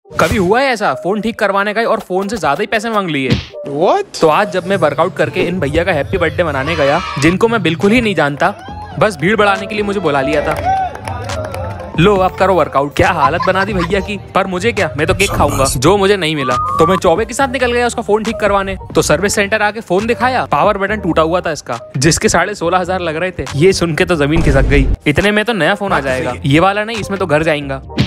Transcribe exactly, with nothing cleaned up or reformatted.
कभी हुआ है ऐसा फोन ठीक करवाने का और फोन से ज्यादा ही पैसे मांग लिए? What? तो आज जब मैं वर्कआउट करके इन भैया का हैप्पी बर्थडे मनाने गया, जिनको मैं बिल्कुल ही नहीं जानता, बस भीड़ बढ़ाने के लिए मुझे बुला लिया था। लो अब करो वर्कआउट। क्या हालत बना दी भैया की। पर मुझे क्या, मैं तो केक खाऊंगा, जो मुझे नहीं मिला। तो मैं चौबे के साथ निकल गया उसका फोन ठीक करवाने। तो सर्विस सेंटर आके फोन दिखाया, पावर बटन टूटा हुआ था इसका, जिसके साढ़े सोलह हजार लग रहे थे। ये सुन के तो जमीन खिसक गई। इतने में तो नया फोन आ जाएगा, ये वाला नहीं, इसमें तो घर जाएगा।